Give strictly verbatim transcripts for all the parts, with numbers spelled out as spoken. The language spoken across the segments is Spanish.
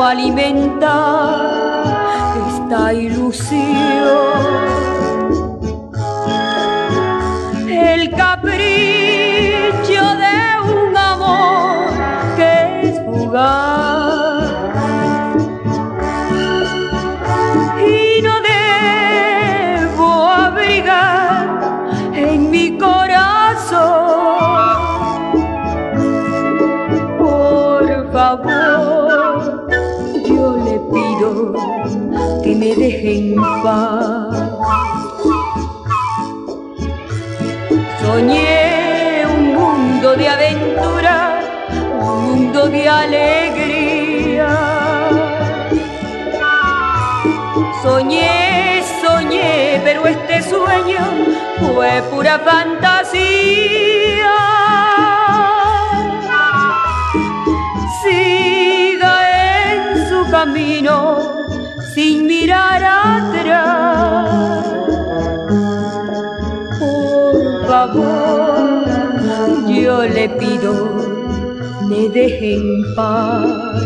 alimentar esta ilusión. El capricho de un amor que es fugaz y no debo abrigar en mi corazón. Por favor, yo le pido que me deje en paz. Soñé un mundo de aventura, un mundo de alegría. Soñé, soñé, pero este sueño fue pura fantasía. Siga en su camino sin mirar atrás. Por favor, yo le pido, me deje en paz.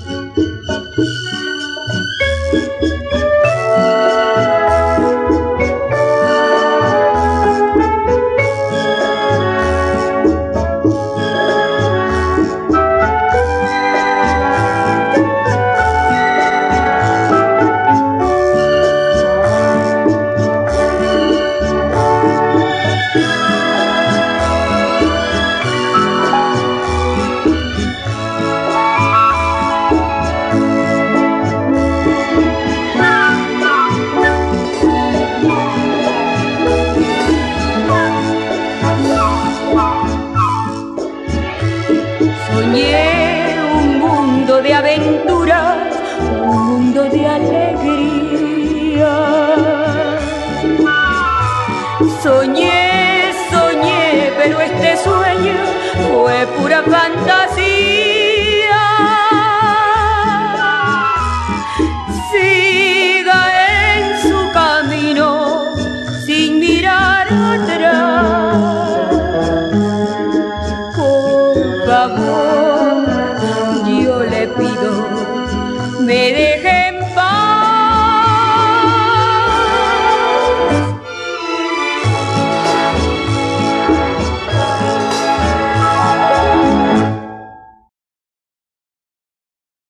Soñé un mundo de aventuras, un mundo de alegría. Soñé, soñé, pero este sueño fue pura fantasía. Siga en su camino sin mirar atrás. Por favor, yo le pido, me